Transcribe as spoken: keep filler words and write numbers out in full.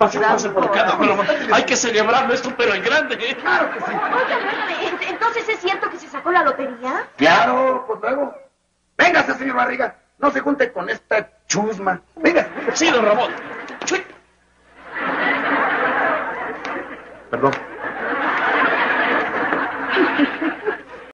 Pasemos por cada broma. Hay que celebrarlo esto, pero en grande. Claro que sí. Oiga, entonces es cierto que se sacó la lotería. Claro, pues luego. Véngase, señor Barriga. No se junte con esta chusma. Venga. Sí, don Ramón. Chuy. Perdón.